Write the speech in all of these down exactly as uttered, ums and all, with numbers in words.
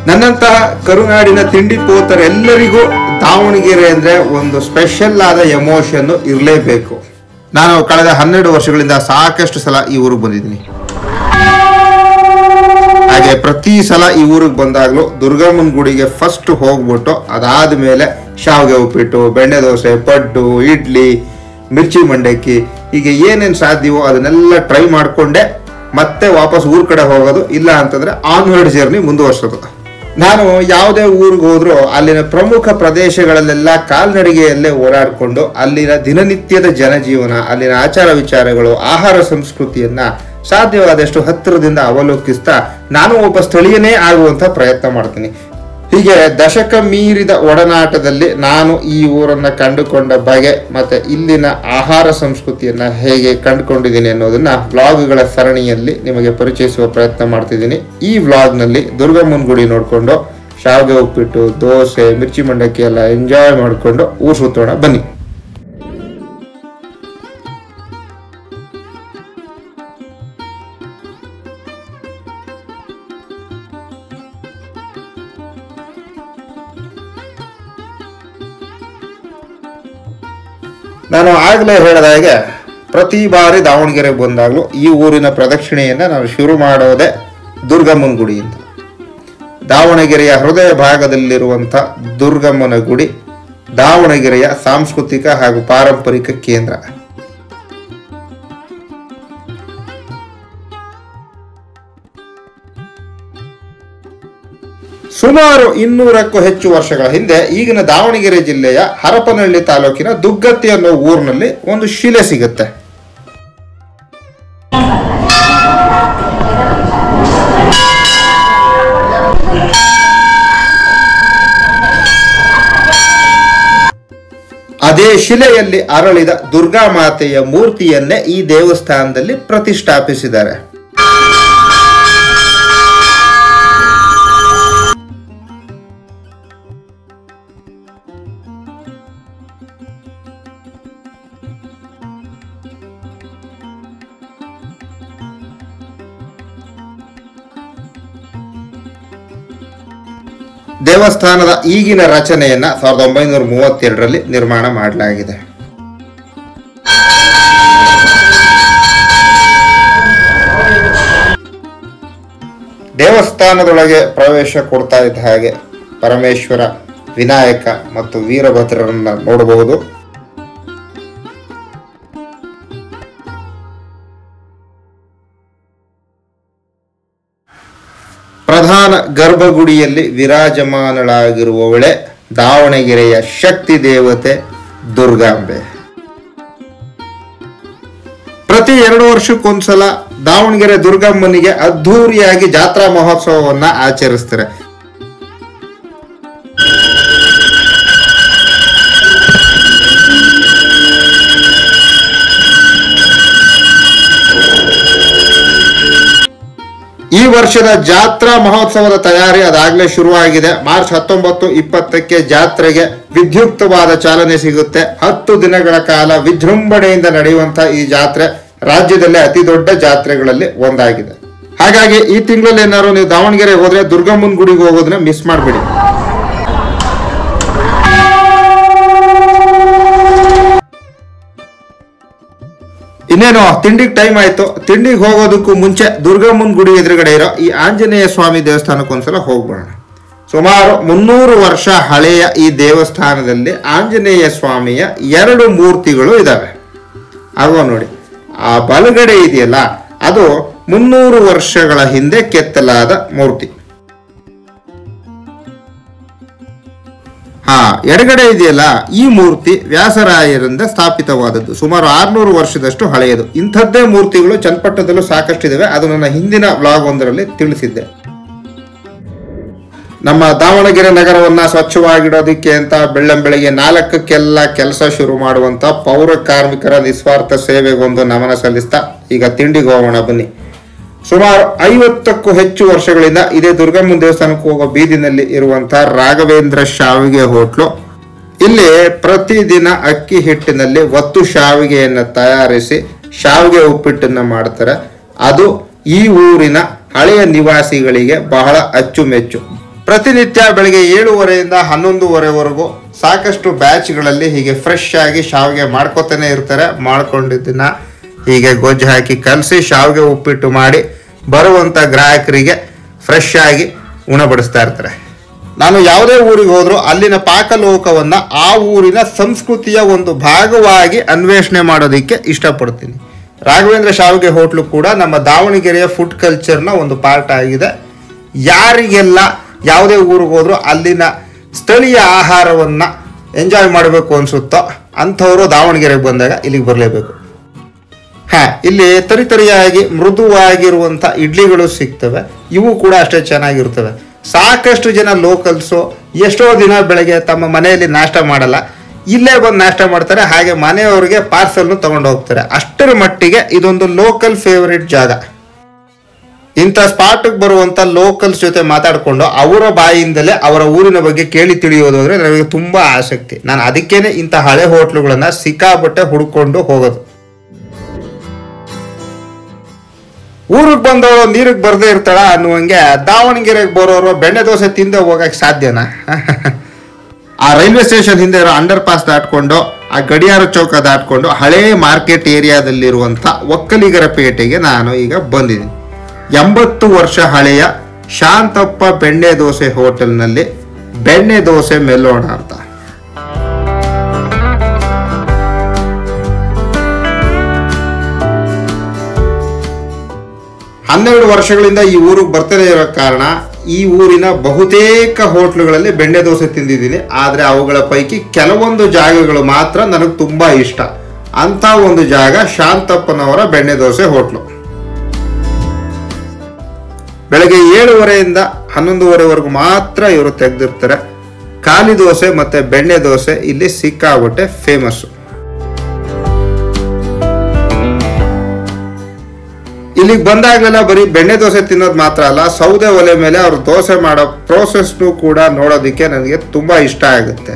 ನನ್ನಂತಹ ಕರುನಾಡಿನ ತಿಂಡಿ ಪೋತರೆಲ್ಲರಿಗೂ ದಾವಣಗೆರೆ ಅಂದ್ರೆ ಒಂದು ಸ್ಪೆಷಲ್ ಆದ ಎಮೋಷನ್ ಇರಲೇಬೇಕು. ನಾನು ಕಳೆದ ಹನ್ನೆರಡು ವರ್ಷಗಳಿಂದ ಸಾಕಷ್ಟು ಸಲ ಈ ಊರಿಗೆ ಬಂದಿದ್ದೀನಿ. ಹಾಗೆ ಪ್ರತಿ ಸಲ ಈ ಊರಿಗೆ ಬಂದಾಗಲೂ ದುರ್ಗಮ್ಮನ ಗುಡಿಗೆ ಫಸ್ಟ್ ಹೋಗ್ಬಿಟ್ಟು ಅದಾದ ಮೇಲೆ ಶಾವಿಗೆ ಉಪ್ಪಿಟ್ಟು, ಬೆಣ್ಣೆ ದೋಸೆ, ಪಡ್ಡು, ಇಡ್ಲಿ, ಮಿರ್ಚಿ ಮಂಡಕ್ಕಿ ಹೀಗೆ ಏನೇನು ಸಾಧ್ಯವೋ ಅದನ್ನೆಲ್ಲ ಟ್ರೈ ಮಾಡಿಕೊಂಡೆ ಮತ್ತೆ ವಾಪಸ್ ಊರ್ ಕಡೆ ಹೋಗೋದು. ಇಲ್ಲ ಅಂತಂದ್ರೆ ಆನ್ವರ್ಡ್ ಜರ್ನಿ ಮುಂದುವರ್ಸೋದು. ನಾನು ಯಾವುದೇ ಊರಿಗೆ ಹೋದ್ರೂ ಅಲ್ಲಿನ ಪ್ರಮುಖ ಪ್ರದೇಶಗಳಲ್ಲೆಲ್ಲ ಕಾಲ್ನಡಿಗೆಯಲ್ಲೇ ಓಡಾಡಿಕೊಂಡು ಅಲ್ಲಿನ ದಿನನಿತ್ಯದ ಜನಜೀವನ, ಅಲ್ಲಿನ ಆಚಾರ ವಿಚಾರಗಳು, ಆಹಾರ ಸಂಸ್ಕೃತಿಯನ್ನ ಸಾಧ್ಯವಾದಷ್ಟು ಹತ್ತಿರದಿಂದ ಅವಲೋಕಿಸ್ತಾ ನಾನು ಒಬ್ಬ ಸ್ಥಳೀಯನೇ ಆಗುವಂತ ಪ್ರಯತ್ನ ಮಾಡ್ತೀನಿ. ಹೀಗೆ ದಶಕ ಮೀರಿದ ಒಡನಾಟದಲ್ಲಿ ನಾನು ಈ ಊರನ್ನ ಕಂಡುಕೊಂಡ ಬಗೆ ಮತ್ತೆ ಇಲ್ಲಿನ ಆಹಾರ ಸಂಸ್ಕೃತಿಯನ್ನ ಹೇಗೆ ಕಂಡುಕೊಂಡಿದ್ದೀನಿ ಅನ್ನೋದನ್ನ ವ್ಲಾಗ್ಗಳ ಸರಣಿಯಲ್ಲಿ ನಿಮಗೆ ಪರಿಚಯಿಸುವ ಪ್ರಯತ್ನ ಮಾಡ್ತಿದ್ದೀನಿ. ಈ ವ್ಲಾಗ್ನಲ್ಲಿ ದುರ್ಗಮ್ಮನ ಗುಡಿ ನೋಡ್ಕೊಂಡು ಶಾವಿಗೆ ಉಪ್ಪಿಟ್ಟು, ದೋಸೆ, ಮಿರ್ಚಿ ಮಂಡಕ್ಕಿ ಎಲ್ಲ ಎಂಜಾಯ್ ಮಾಡಿಕೊಂಡು ಊರು ಸುತ್ತೋಣ ಬನ್ನಿ. ನಾನು ಆಗಲೇ ಹೇಳಿದ ಹಾಗೆ ಪ್ರತಿ ಬಾರಿ ದಾವಣಗೆರೆಗೆ ಬಂದಾಗಲೂ ಈ ಊರಿನ ಪ್ರದಕ್ಷಿಣೆಯನ್ನು ನಾವು ಶುರು ಮಾಡೋದೇ ದುರ್ಗಮ್ಮನ ಗುಡಿಯಿಂದ. ದಾವಣಗೆರೆಯ ಹೃದಯ ಭಾಗದಲ್ಲಿರುವಂಥ ದುರ್ಗಮ್ಮನ ಗುಡಿ ದಾವಣಗೆರೆಯ ಸಾಂಸ್ಕೃತಿಕ ಹಾಗೂ ಪಾರಂಪರಿಕ ಕೇಂದ್ರ. ಸುಮಾರು ಇನ್ನೂರಕ್ಕೂ ಹೆಚ್ಚು ವರ್ಷಗಳ ಹಿಂದೆ ಈಗಿನ ದಾವಣಗೆರೆ ಜಿಲ್ಲೆಯ ಹರಪನಹಳ್ಳಿ ತಾಲೂಕಿನ ದುಗ್ಗತ್ತಿ ಅನ್ನೋ ಊರಿನಲ್ಲಿ ಒಂದು ಶಿಲೆ ಸಿಗುತ್ತೆ. ಅದೇ ಶಿಲೆಯಲ್ಲಿ ಅರಳಿದ ದುರ್ಗಾ ಮಾತೆಯ ಮೂರ್ತಿಯನ್ನೇ ಈ ದೇವಸ್ಥಾನದಲ್ಲಿ ಪ್ರತಿಷ್ಠಾಪಿಸಿದ್ದಾರೆ. ದೇವಸ್ಥಾನದ ಈಗಿನ ರಚನೆಯನ್ನ ಸಾವಿರದ ಒಂಬೈನೂರ ಮೂವತ್ತೆರಡರಲ್ಲಿ ನಿರ್ಮಾಣ ಮಾಡಲಾಗಿದೆ. ದೇವಸ್ಥಾನದೊಳಗೆ ಪ್ರವೇಶ ಕೊಡ್ತಾ ಇದ್ದ ಹಾಗೆ ಪರಮೇಶ್ವರ, ವಿನಾಯಕ ಮತ್ತು ವೀರಭದ್ರರನ್ನ ನೋಡಬಹುದು. ಪ್ರಧಾನ ಗರ್ಭಗುಡಿಯಲ್ಲಿ ವಿರಾಜಮಾನಳಾಗಿರುವವಳೆ ದಾವಣಗೆರೆಯ ಶಕ್ತಿ ದೇವತೆ ದುರ್ಗಾಂಬೆ. ಪ್ರತಿ ಎರಡು ವರ್ಷಕ್ಕೊಂದ್ಸಲ ದಾವಣಗೆರೆ ದುರ್ಗಮ್ಮನಿಗೆ ಅದ್ಧೂರಿಯಾಗಿ ಜಾತ್ರಾ ಮಹೋತ್ಸವವನ್ನ ಆಚರಿಸ್ತಾರೆ. ಈ ವರ್ಷದ ಜಾತ್ರಾ ಮಹೋತ್ಸವದ ತಯಾರಿ ಅದಾಗಲೇ ಶುರುವಾಗಿದೆ. ಮಾರ್ಚ್ ಹತ್ತೊಂಬತ್ತು ಇಪ್ಪತ್ತಕ್ಕೆ ಜಾತ್ರೆಗೆ ವಿದ್ಯುಕ್ತವಾದ ಚಾಲನೆ ಸಿಗುತ್ತೆ. ಹತ್ತು ದಿನಗಳ ಕಾಲ ವಿಜೃಂಭಣೆಯಿಂದ ನಡೆಯುವಂತಹ ಈ ಜಾತ್ರೆ ರಾಜ್ಯದಲ್ಲೇ ಅತಿ ದೊಡ್ಡ ಜಾತ್ರೆಗಳಲ್ಲಿ ಒಂದಾಗಿದೆ. ಹಾಗಾಗಿ ಈ ತಿಂಗಳಲ್ಲಿ ಏನಾದ್ರು ನೀವು ದಾವಣಗೆರೆ ಹೋದ್ರೆ ದುರ್ಗಮ್ಮನ ಗುಡಿಗೆ ಹೋಗೋದನ್ನ ಮಿಸ್ ಮಾಡಬೇಡಿ. ಇನ್ನೇನು ತಿಂಡಿಗೆ ಟೈಮ್ ಆಯ್ತು. ತಿಂಡಿಗೆ ಹೋಗೋದಕ್ಕೂ ಮುಂಚೆ ದುರ್ಗಮ್ಮನ ಗುಡಿ ಎದುರುಗಡೆ ಇರೋ ಈ ಆಂಜನೇಯ ಸ್ವಾಮಿ ದೇವಸ್ಥಾನಕ್ಕೆ ಒಂದ್ಸಲ ಹೋಗ್ಬೋಣ. ಸುಮಾರು ಮುನ್ನೂರು ವರ್ಷ ಹಳೆಯ ಈ ದೇವಸ್ಥಾನದಲ್ಲಿ ಆಂಜನೇಯ ಸ್ವಾಮಿಯ ಎರಡು ಮೂರ್ತಿಗಳು ಇದಾವೆ. ಆಗೋ ನೋಡಿ, ಆ ಬಲಗಡೆ ಇದೆಯಲ್ಲ ಅದು ಮುನ್ನೂರು ವರ್ಷಗಳ ಹಿಂದೆ ಕೆತ್ತಲಾದ ಮೂರ್ತಿ. ಹಾ, ಎಡಗಡೆ ಇದೆಯಲ್ಲ ಈ ಮೂರ್ತಿ ವ್ಯಾಸರಾಯರಿಂದ ಸ್ಥಾಪಿತವಾದದ್ದು. ಸುಮಾರು ಆರ್ನೂರು ವರ್ಷದಷ್ಟು ಹಳೆಯದು. ಇಂಥದ್ದೇ ಮೂರ್ತಿಗಳು ಚನ್ನಪಟ್ಟಣದಲ್ಲೂ ಸಾಕಷ್ಟಿದಾವೆ. ಅದು ನನ್ನ ಹಿಂದಿನ ವ್ಲಾಗ್ ಒಂದರಲ್ಲಿ ತಿಳಿಸಿದ್ದೆ. ನಮ್ಮ ದಾವಣಗೆರೆ ನಗರವನ್ನ ಸ್ವಚ್ಛವಾಗಿಡೋದಕ್ಕೆ ಅಂತ ಬೆಳ್ಳಂಬೆಳಗ್ಗೆ ನಾಲ್ಕಕ್ಕೆಲ್ಲ ಕೆಲಸ ಶುರು ಮಾಡುವಂತ ಪೌರ ಕಾರ್ಮಿಕರ ನಿಸ್ವಾರ್ಥ ಸೇವೆಗೊಂದು ನಮನ ಸಲ್ಲಿಸ್ತಾ ಈಗ ತಿಂಡಿಗೆ ಹೋಗೋಣ ಬನ್ನಿ. ಸುಮಾರು ಐವತ್ತಕ್ಕೂ ಹೆಚ್ಚು ವರ್ಷಗಳಿಂದ ಇದೇ ದುರ್ಗಮ್ಮನ ದೇವಸ್ಥಾನಕ್ಕೆ ಹೋಗೋ ಬೀದಿನಲ್ಲಿ ಇರುವಂತಹ ರಾಘವೇಂದ್ರ ಶಾವಿಗೆ ಹೋಟ್ಲು. ಇಲ್ಲಿ ಪ್ರತಿದಿನ ಅಕ್ಕಿ ಹಿಟ್ಟಿನಲ್ಲಿ ಒತ್ತು ಶಾವಿಗೆಯನ್ನು ತಯಾರಿಸಿ ಶಾವಿಗೆ ಉಪ್ಪಿಟ್ಟನ್ನ ಮಾಡ್ತಾರೆ. ಅದು ಈ ಊರಿನ ಹಳೆಯ ನಿವಾಸಿಗಳಿಗೆ ಬಹಳ ಅಚ್ಚುಮೆಚ್ಚು. ಪ್ರತಿನಿತ್ಯ ಬೆಳಗ್ಗೆ ಏಳುವರೆಯಿಂದ ಹನ್ನೊಂದುವರೆವರೆಗೂ ಸಾಕಷ್ಟು ಬ್ಯಾಚ್ಗಳಲ್ಲಿ ಹೀಗೆ ಫ್ರೆಶ್ ಆಗಿ ಶಾವಿಗೆ ಮಾಡ್ಕೊತಾನೆ ಇರ್ತಾರೆ. ಮಾಡ್ಕೊಂಡಿದ್ದನ್ನ ಹೀಗೆ ಗೊಜ್ಜು ಹಾಕಿ ಕಲಸಿ ಶಾವಿಗೆ ಉಪ್ಪಿಟ್ಟು ಮಾಡಿ ಬರುವಂಥ ಗ್ರಾಹಕರಿಗೆ ಫ್ರೆಶ್ ಆಗಿ ಉಣಬಡಿಸ್ತಾ ಇರ್ತಾರೆ. ನಾನು ಯಾವುದೇ ಊರಿಗೆ ಹೋದರೂ ಅಲ್ಲಿನ ಪಾಕಲೋಕವನ್ನು ಆ ಊರಿನ ಸಂಸ್ಕೃತಿಯ ಒಂದು ಭಾಗವಾಗಿ ಅನ್ವೇಷಣೆ ಮಾಡೋದಕ್ಕೆ ಇಷ್ಟಪಡ್ತೀನಿ. ರಾಘವೇಂದ್ರ ಶಾವಿಗೆ ಹೋಟ್ಲು ಕೂಡ ನಮ್ಮ ದಾವಣಗೆರೆಯ ಫುಡ್ ಕಲ್ಚರ್ನ ಒಂದು ಪಾರ್ಟ್ ಆಗಿದೆ. ಯಾರಿಗೆಲ್ಲ ಯಾವುದೇ ಊರಿಗೆ ಹೋದರೂ ಅಲ್ಲಿನ ಸ್ಥಳೀಯ ಆಹಾರವನ್ನು ಎಂಜಾಯ್ ಮಾಡಬೇಕು ಅನಿಸುತ್ತೋ ಅಂಥವರು ದಾವಣಗೆರೆಗೆ ಬಂದಾಗ ಇಲ್ಲಿಗೆ ಬರಲೇಬೇಕು. ಹಾಂ, ಇಲ್ಲಿ ತರಿತರಿಯಾಗಿ ಮೃದುವಾಗಿರುವಂಥ ಇಡ್ಲಿಗಳು ಸಿಗ್ತವೆ. ಇವು ಕೂಡ ಅಷ್ಟೇ ಚೆನ್ನಾಗಿರ್ತವೆ. ಸಾಕಷ್ಟು ಜನ ಲೋಕಲ್ಸು ಎಷ್ಟೋ ದಿನ ಬೆಳಗ್ಗೆ ತಮ್ಮ ಮನೆಯಲ್ಲಿ ನಾಷ್ಟ ಮಾಡಲ್ಲ, ಇಲ್ಲೇ ಬಂದು ನಾಷ್ಟ ಮಾಡ್ತಾರೆ. ಹಾಗೆ ಮನೆಯವರಿಗೆ ಪಾರ್ಸಲ್ನು ತಗೊಂಡು ಹೋಗ್ತಾರೆ. ಅಷ್ಟರ ಮಟ್ಟಿಗೆ ಇದೊಂದು ಲೋಕಲ್ ಫೇವರಿಟ್ ಜಾಗ. ಇಂಥ ಸ್ಪಾಟ್ಗೆ ಬರುವಂಥ ಲೋಕಲ್ಸ್ ಜೊತೆ ಮಾತಾಡಿಕೊಂಡು ಅವರ ಬಾಯಿಂದಲೇ ಅವರ ಊರಿನ ಬಗ್ಗೆ ಕೇಳಿ ತಿಳಿಯೋದು ಅಂದರೆ ನನಗೆ ತುಂಬ ಆಸಕ್ತಿ. ನಾನು ಅದಕ್ಕೇನೆ ಇಂಥ ಹಳೆ ಹೋಟ್ಲುಗಳನ್ನು ಸಿಕ್ಕಾಪಟ್ಟೆ ಹುಡ್ಕೊಂಡು ಹೋಗೋದು. ಊರಿಗೆ ಬಂದವರು ನೀರಿಗೆ ಬರದೇ ಇರ್ತಾಳ ಅನ್ನುವಂಗೆ ದಾವಣಗೆರೆಗೆ ಬರೋರು ಬೆಣ್ಣೆ ದೋಸೆ ತಿಂದೆ ಹೋಗಕ್ಕೆ ಸಾಧ್ಯನಾ? ಆ ರೈಲ್ವೆ ಸ್ಟೇಷನ್ ಹಿಂದೆ ಇರೋ ಅಂಡರ್ ಪಾಸ್ ದಾಟ್ಕೊಂಡು ಆ ಗಡಿಯಾರ ಚೌಕ ದಾಟ್ಕೊಂಡು ಹಳೇ ಮಾರ್ಕೆಟ್ ಏರಿಯಾದಲ್ಲಿರುವಂಥ ಒಕ್ಕಲಿಗರ ಪೇಟೆಗೆ ನಾನು ಈಗ ಬಂದಿದ್ದೀನಿ. ಎಂಬತ್ತು ವರ್ಷ ಹಳೆಯ ಶಾಂತಪ್ಪ ಬೆಣ್ಣೆ ದೋಸೆ ಹೋಟೆಲ್ನಲ್ಲಿ ಬೆಣ್ಣೆ ದೋಸೆ ಮೆಲ್ಲೋಣ ಅಂತ. ಹನ್ನೆರಡು ವರ್ಷಗಳಿಂದ ಈ ಊರಿಗೆ ಬರ್ತಾನೆ ಇರೋ ಕಾರಣ ಈ ಊರಿನ ಬಹುತೇಕ ಹೋಟ್ಲುಗಳಲ್ಲಿ ಬೆಣ್ಣೆ ದೋಸೆ ತಿಂದಿದ್ದೀನಿ. ಆದರೆ ಅವುಗಳ ಪೈಕಿ ಕೆಲವೊಂದು ಜಾಗಗಳು ಮಾತ್ರ ನನಗೆ ತುಂಬ ಇಷ್ಟ. ಅಂಥ ಒಂದು ಜಾಗ ಶಾಂತಪ್ಪನವರ ಬೆಣ್ಣೆ ದೋಸೆ ಹೋಟ್ಲು. ಬೆಳಗ್ಗೆ ಏಳುವರೆಯಿಂದ ಹನ್ನೊಂದುವರೆವರೆಗೂ ಮಾತ್ರ ಇವರು ತೆಗೆದಿರ್ತಾರೆ. ಖಾಲಿ ದೋಸೆ ಮತ್ತು ಬೆಣ್ಣೆ ದೋಸೆ ಇಲ್ಲಿ ಸಿಕ್ಕಾಬಿಟ್ಟೆ ಫೇಮಸ್ಸು. ಇಲ್ಲಿಗೆ ಬಂದಾಗಲೆಲ್ಲ ಬರೀ ಬೆಣ್ಣೆ ದೋಸೆ ತಿನ್ನೋದು ಮಾತ್ರ ಅಲ್ಲ, ಸೌದೆ ಒಲೆ ಮೇಲೆ ಅವ್ರು ದೋಸೆ ಮಾಡೋ ಪ್ರೋಸೆಸ್ನು ಕೂಡ ನೋಡೋದಕ್ಕೆ ನನಗೆ ತುಂಬ ಇಷ್ಟ ಆಗುತ್ತೆ.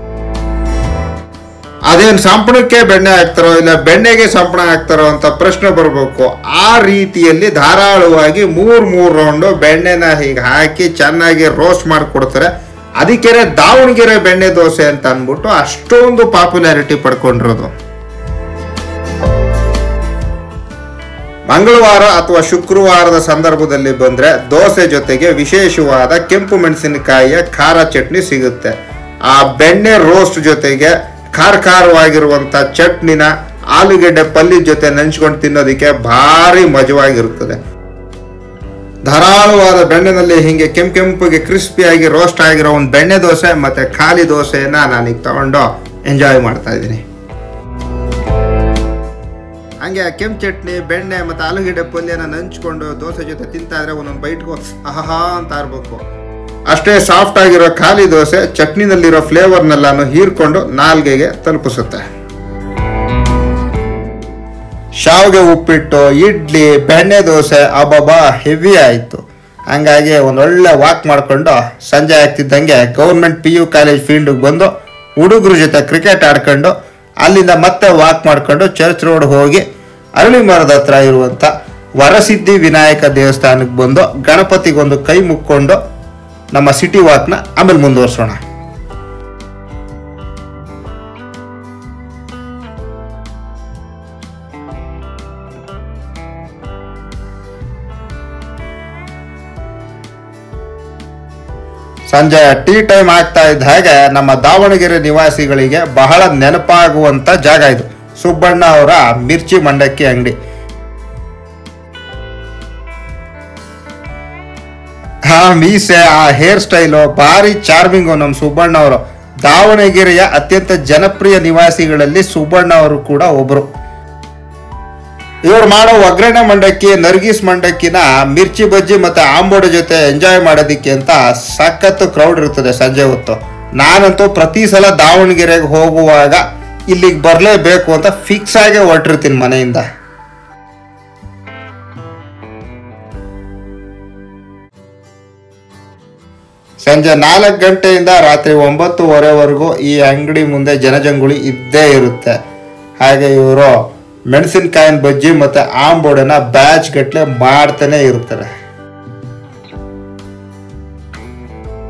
ಅದೇನು ಸಂಪಣಕ್ಕೆ ಬೆಣ್ಣೆ ಹಾಕ್ತಾರೋ ಇಲ್ಲ ಬೆಣ್ಣೆಗೆ ಸಂಪಣ ಹಾಕ್ತಾರೋ ಅಂತ ಪ್ರಶ್ನೆ ಬರಬೇಕು. ಆ ರೀತಿಯಲ್ಲಿ ಧಾರಾಳವಾಗಿ ಮೂರು ಮೂರು ರೌಂಡು ಬೆಣ್ಣೆನ ಹೀಗೆ ಹಾಕಿ ಚೆನ್ನಾಗಿ ರೋಸ್ಟ್ ಮಾಡಿಕೊಡ್ತಾರೆ. ಅದಕ್ಕೆ ದಾವಣಗೆರೆ ಬೆಣ್ಣೆ ದೋಸೆ ಅಂತ ಅಂದ್ಬಿಟ್ಟು ಅಷ್ಟೊಂದು ಪಾಪ್ಯುಲಾರಿಟಿ ಪಡ್ಕೊಂಡಿರೋದು. ಮಂಗಳವಾರ ಅಥವಾ ಶುಕ್ರವಾರದ ಸಂದರ್ಭದಲ್ಲಿ ಬಂದರೆ ದೋಸೆ ಜೊತೆಗೆ ವಿಶೇಷವಾದ ಕೆಂಪು ಮೆಣಸಿನಕಾಯಿಯ ಖಾರ ಚಟ್ನಿ ಸಿಗುತ್ತೆ. ಆ ಬೆಣ್ಣೆ ರೋಸ್ಟ್ ಜೊತೆಗೆ ಖಾರ ಖಾರವಾಗಿರುವಂಥ ಚಟ್ನಿನ ಆಲೂಗೆಡ್ಡೆ ಪಲ್ಯ ಜೊತೆ ನೆಂಚ್ಕೊಂಡು ತಿನ್ನೋದಕ್ಕೆ ಭಾರಿ ಮಜವಾಗಿರುತ್ತದೆ. ಧಾರಾಳವಾದ ಬೆಣ್ಣೆನಲ್ಲಿ ಹೀಗೆ ಕೆಂಪು ಕೆಂಪಿಗೆ ಕ್ರಿಸ್ಪಿಯಾಗಿ ರೋಸ್ಟ್ ಆಗಿರೋ ಒಂದು ಬೆಣ್ಣೆ ದೋಸೆ ಮತ್ತು ಖಾಲಿ ದೋಸೆಯನ್ನು ನಾನೀಗ ತಗೊಂಡು ಎಂಜಾಯ್ ಮಾಡ್ತಾ ಇದ್ದೀನಿ. ಹಂಗೆ ಕೆಂಪು ಚಟ್ನಿ ಬೆಣ್ಣೆ ಮತ್ತು ಆಲೂಗೆಡ್ಡೆ ಪಲ್ಯನ ನಂಚ್ಕೊಂಡು ದೋಸೆ ಜೊತೆ ತಿಂತಾ ಇದ್ರೆ ಒಂದೊಂದು ಬೈಟ್ಗೂ ಆಹಾ ಅಂತ ಇರಬೇಕು. ಅಷ್ಟೇ ಸಾಫ್ಟ್ ಆಗಿರೋ ಖಾಲಿ ದೋಸೆ ಚಟ್ನಿನಲ್ಲಿರೋ ಫ್ಲೇವರ್ನೆಲ್ಲಾನು ಹೀರ್ಕೊಂಡು ನಾಲ್ಗೆಗೆ ತಲುಪಿಸುತ್ತೆ. ಶಾವಿಗೆ ಉಪ್ಪಿಟ್ಟು, ಇಡ್ಲಿ, ಬೆಣ್ಣೆ ದೋಸೆ ಅಬ್ಬಬ್ಬಾ ಹೆವಿ ಆಯಿತು. ಹಂಗಾಗಿ ಒಂದೊಳ್ಳೆ ವಾಕ್ ಮಾಡಿಕೊಂಡು ಸಂಜೆ ಆಗ್ತಿದ್ದಂಗೆ ಗೌರ್ಮೆಂಟ್ ಪಿ ಯು ಕಾಲೇಜ್ ಫೀಲ್ಡಿಗೆ ಬಂದು ಹುಡುಗರ ಜೊತೆ ಕ್ರಿಕೆಟ್ ಆಡ್ಕೊಂಡು ಅಲ್ಲಿಂದ ಮತ್ತೆ ವಾಕ್ ಮಾಡಿಕೊಂಡು ಚರ್ಚ್ ರೋಡ್ ಹೋಗಿ ಅರಳಿ ಮರದ ಹತ್ರ ಇರುವಂಥ ವರಸಿದ್ಧಿ ವಿನಾಯಕ ದೇವಸ್ಥಾನಕ್ಕೆ ಬಂದು ಗಣಪತಿಗೊಂದು ಕೈ ಮುಕ್ಕೊಂಡು ನಮ್ಮ ಸಿಟಿ ವಾಕ್ನ ಆಮೇಲೆ ಮುಂದುವರ್ಸೋಣ. ಸಂಜೆ ಟೀ ಟೈಮ್ ಆಗ್ತಾ ಇದ್ದ ಹಾಗೆ ನಮ್ಮ ದಾವಣಗೆರೆ ನಿವಾಸಿಗಳಿಗೆ ಬಹಳ ನೆನಪಾಗುವಂಥ ಜಾಗ ಇದು. ಸುಬ್ಬಣ್ಣ ಅವರ ಮಿರ್ಚಿ ಮಂಡಕ್ಕಿ ಅಂಗಡಿ. ಆ ಮೀಸೆ, ಆ ಹೇರ್ ಸ್ಟೈಲು ಭಾರಿ ಚಾರ್ಮಿಂಗು ನಮ್ಮ ಸುಬ್ಬಣ್ಣ ಅವರು. ದಾವಣಗೆರೆಯ ಅತ್ಯಂತ ಜನಪ್ರಿಯ ನಿವಾಸಿಗಳಲ್ಲಿ ಸುಬ್ಬಣ್ಣ ಅವರು ಕೂಡ ಒಬ್ಬರು. ಇವರು ಮಾಡೋ ಒಗ್ಗರಣೆ ಮಂಡಕ್ಕಿ, ನರ್ಗೀಸ್ ಮಂಡಕ್ಕಿನ ಮಿರ್ಚಿ ಬಜ್ಜಿ ಮತ್ತು ಆಂಬೋಡೆ ಜೊತೆ ಎಂಜಾಯ್ ಮಾಡೋದಕ್ಕೆ ಅಂತ ಸಖತ್ತು ಕ್ರೌಡ್ ಇರ್ತದೆ ಸಂಜೆ ಹೊತ್ತು. ನಾನಂತೂ ಪ್ರತಿ ಸಲ ದಾವಣಗೆರೆಗೆ ಹೋಗುವಾಗ ಇಲ್ಲಿಗೆ ಬರಲೇಬೇಕು ಅಂತ ಫಿಕ್ಸ್ ಆಗಿ ಹೊರಟಿರ್ತೀನಿ ಮನೆಯಿಂದ. ಸಂಜೆ ನಾಲ್ಕು ಗಂಟೆಯಿಂದ ರಾತ್ರಿ ಒಂಬತ್ತುವರೆವರೆಗೂ ಈ ಅಂಗಡಿ ಮುಂದೆ ಜನಜಂಗುಳಿ ಇದ್ದೇ ಇರುತ್ತೆ. ಹಾಗೆ ಇವರು ಮೆಣಸಿನಕಾಯಿನ ಬಜ್ಜಿ ಮತ್ತು ಆಂಬೋಡೆನ ಬ್ಯಾಚ್ ಗಟ್ಟಲೆ ಮಾಡ್ತಾನೆ ಇರ್ತಾರೆ.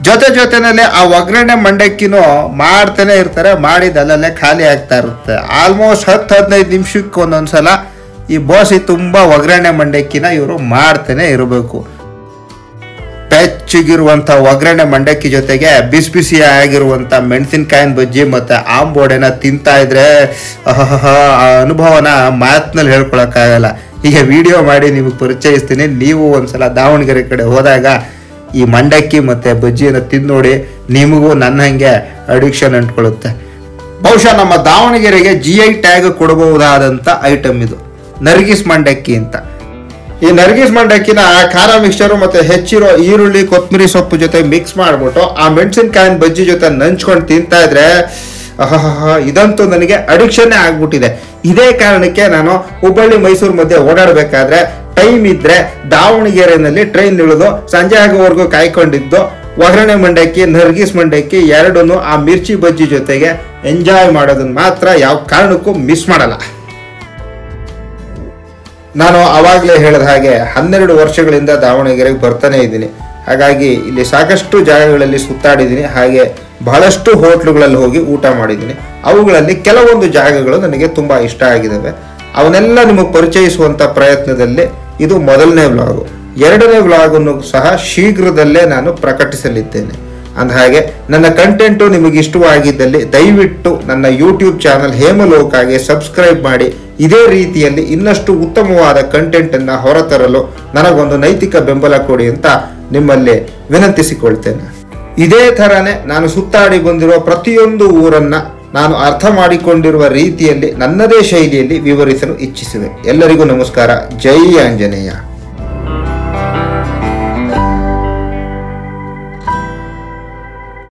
ಜೊತೆ ಜೊತೆನಲ್ಲಿ ಆ ಒಗ್ಗರಣೆ ಮಂಡಕ್ಕಿನೂ ಮಾಡ್ತಾನೆ ಇರ್ತಾರೆ, ಮಾಡಿದಲ್ಲೇ ಖಾಲಿ ಆಗ್ತಾ ಇರುತ್ತೆ. ಆಲ್ಮೋಸ್ಟ್ ಹತ್ತು ಹದಿನೈದು ನಿಮಿಷಕ್ಕೆ ಒಂದೊಂದ್ಸಲ ಈ ಬೋಸಿ ತುಂಬ ಒಗ್ಗರಣೆ ಮಂಡಕ್ಕಿನ ಇವರು ಮಾಡ್ತಾನೆ ಇರಬೇಕು. ಬೆಚ್ಚಗಿರುವಂಥ ಒಗ್ಗರಣೆ ಮಂಡಕ್ಕಿ ಜೊತೆಗೆ ಬಿಸಿ ಬಿಸಿ ಆಗಿರುವಂಥ ಮೆಣಸಿನ್ಕಾಯಿನ ಬಜ್ಜಿ ಮತ್ತು ಆಂಬೋಡೆನ ತಿಂತಾ ಇದ್ರೆ ಆ ಅನುಭವನ ಮಾತಿನಲ್ಲಿ ಹೇಳ್ಕೊಳಕ್ಕಾಗಲ್ಲ. ಈಗ ವಿಡಿಯೋ ಮಾಡಿ ನಿಮಗೆ ಪರಿಚಯಿಸ್ತೀನಿ. ನೀವು ಒಂದ್ಸಲ ದಾವಣಗೆರೆ ಕಡೆ ಹೋದಾಗ ಈ ಮಂಡಕ್ಕಿ ಮತ್ತು ಬಜ್ಜಿಯನ್ನು ತಿಂದು ನೋಡಿ, ನಿಮಗೂ ನನ್ನ ಹಾಗೆ ಅಡಿಕ್ಷನ್ ಅಂಟ್ಕೊಳ್ಳುತ್ತೆ. ಬಹುಶಃ ನಮ್ಮ ದಾವಣಗೆರೆಗೆ ಜಿ ಐ ಟ್ಯಾಗ್ ಕೊಡಬಹುದಾದಂಥ ಐಟಮ್ ಇದು, ನರ್ಗಿಸ್ ಮಂಡಕ್ಕಿ ಅಂತ. ಈ ನರ್ಗಿಸ್ ಮಂಡಕ್ಕಿನ ಖಾರ ಮಿಕ್ಸ್ಚರು ಮತ್ತು ಹೆಚ್ಚಿರೋ ಈರುಳ್ಳಿ ಕೊತ್ತಂಬರಿ ಸೊಪ್ಪು ಜೊತೆ ಮಿಕ್ಸ್ ಮಾಡಿಬಿಟ್ಟು ಆ ಮೆಣಸಿನ್ಕಾಯಿನ ಬಜ್ಜಿ ಜೊತೆ ನಂಚ್ಕೊಂಡು ತಿಂತಾ ಇದ್ರೆ ಆಹಾ, ಇದಂತೂ ನನಗೆ ಅಡಿಕ್ಷನ್ನೇ ಆಗ್ಬಿಟ್ಟಿದೆ. ಇದೇ ಕಾರಣಕ್ಕೆ ನಾನು ಹುಬ್ಬಳ್ಳಿ ಮೈಸೂರು ಮಧ್ಯೆ ಓಡಾಡಬೇಕಾದ್ರೆ ಟೈಮ್ ಇದ್ರೆ ದಾವಣಗೆರೆಯಲ್ಲಿ ಟ್ರೈನ್ ಇಳಿದು ಸಂಜೆ ಆಗೋವರೆಗೂ ಕಾಯ್ಕೊಂಡಿದ್ದು ಒಗ್ಗರಣೆ ಮಂಡಕ್ಕಿ, ನರ್ಗಿಸ್ ಮಂಡಕ್ಕಿ ಎರಡನ್ನೂ ಆ ಮಿರ್ಚಿ ಬಜ್ಜಿ ಜೊತೆಗೆ ಎಂಜಾಯ್ ಮಾಡೋದನ್ನ ಮಾತ್ರ ಯಾವ ಕಾರಣಕ್ಕೂ ಮಿಸ್ ಮಾಡಲ್ಲ. ನಾನು ಆವಾಗಲೇ ಹೇಳಿದ ಹಾಗೆ ಹನ್ನೆರಡು ವರ್ಷಗಳಿಂದ ದಾವಣಗೆರೆಗೆ ಬರ್ತಾನೆ ಇದ್ದೀನಿ. ಹಾಗಾಗಿ ಇಲ್ಲಿ ಸಾಕಷ್ಟು ಜಾಗಗಳಲ್ಲಿ ಸುತ್ತಾಡಿದ್ದೀನಿ, ಹಾಗೆ ಬಹಳಷ್ಟು ಹೋಟ್ಲುಗಳಲ್ಲಿ ಹೋಗಿ ಊಟ ಮಾಡಿದ್ದೀನಿ. ಅವುಗಳಲ್ಲಿ ಕೆಲವೊಂದು ಜಾಗಗಳು ನನಗೆ ತುಂಬ ಇಷ್ಟ ಆಗಿದ್ದಾವೆ. ಅವನ್ನೆಲ್ಲ ನಿಮಗೆ ಪರಿಚಯಿಸುವಂಥ ಪ್ರಯತ್ನದಲ್ಲಿ ಇದು ಮೊದಲನೇ ವ್ಲಾಗು. ಎರಡನೇ ವ್ಲಾಗನ್ನು ಸಹ ಶೀಘ್ರದಲ್ಲೇ ನಾನು ಪ್ರಕಟಿಸಲಿದ್ದೇನೆ. ಅಂದಹಾಗೆ ನನ್ನ ಕಂಟೆಂಟು ನಿಮಗೆ ಇಷ್ಟವಾಗಿದ್ದಲ್ಲಿ ದಯವಿಟ್ಟು ನನ್ನ ಯೂಟ್ಯೂಬ್ ಚಾನಲ್ ಹೇಮಲೋಕಾಗೆ ಸಬ್ಸ್ಕ್ರೈಬ್ ಮಾಡಿ. ಇದೇ ರೀತಿಯಲ್ಲಿ ಇನ್ನಷ್ಟು ಉತ್ತಮವಾದ ಕಂಟೆಂಟನ್ನು ಹೊರತರಲು ನನಗೊಂದು ನೈತಿಕ ಬೆಂಬಲ ಕೊಡಿ ಅಂತ ನಿಮ್ಮಲ್ಲಿ ವಿನಂತಿಸಿಕೊಳ್ತೇನೆ. ಇದೇ ಥರನೇ ನಾನು ಸುತ್ತಾಡಿ ಬಂದಿರುವ ಪ್ರತಿಯೊಂದು ಊರನ್ನು ನಾನು ಅರ್ಥ ಮಾಡಿಕೊಂಡಿರುವ ರೀತಿಯಲ್ಲಿ ನನ್ನದೇ ಶೈಲಿಯಲ್ಲಿ ವಿವರಿಸಲು ಇಚ್ಛಿಸಿದೆ. ಎಲ್ಲರಿಗೂ ನಮಸ್ಕಾರ. ಜೈ ಆಂಜನೇಯ.